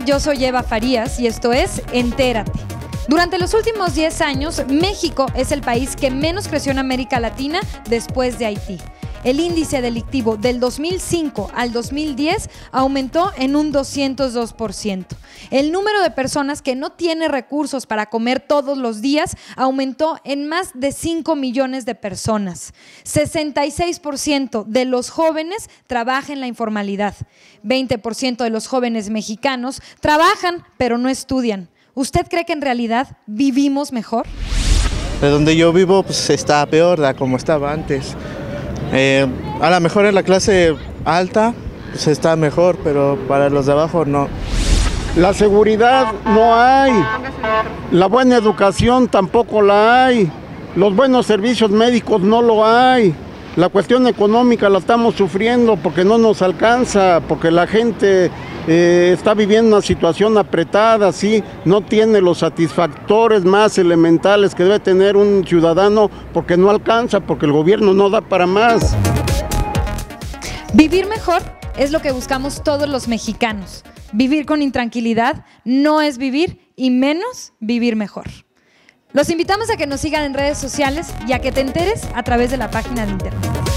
yo soy Eva Farías y esto es Entérate. Durante los últimos 10 años, México es el país que menos creció en América Latina después de Haití. El índice delictivo del 2005 al 2010 aumentó en un 202%. El número de personas que no tiene recursos para comer todos los días aumentó en más de 5 millones de personas. 66% de los jóvenes trabaja en la informalidad. 20% de los jóvenes mexicanos trabajan pero no estudian. ¿Usted cree que en realidad vivimos mejor? De donde yo vivo pues está peor de como estaba antes. A lo mejor en la clase alta pues está mejor, pero para los de abajo no. La seguridad no hay, la buena educación tampoco la hay, los buenos servicios médicos no lo hay. La cuestión económica la estamos sufriendo porque no nos alcanza, porque la gente está viviendo una situación apretada, ¿sí? No tiene los satisfactores más elementales que debe tener un ciudadano porque no alcanza, porque el gobierno no da para más. Vivir mejor es lo que buscamos todos los mexicanos. Vivir con intranquilidad no es vivir y menos vivir mejor. Los invitamos a que nos sigan en redes sociales y a que te enteres a través de la página de internet.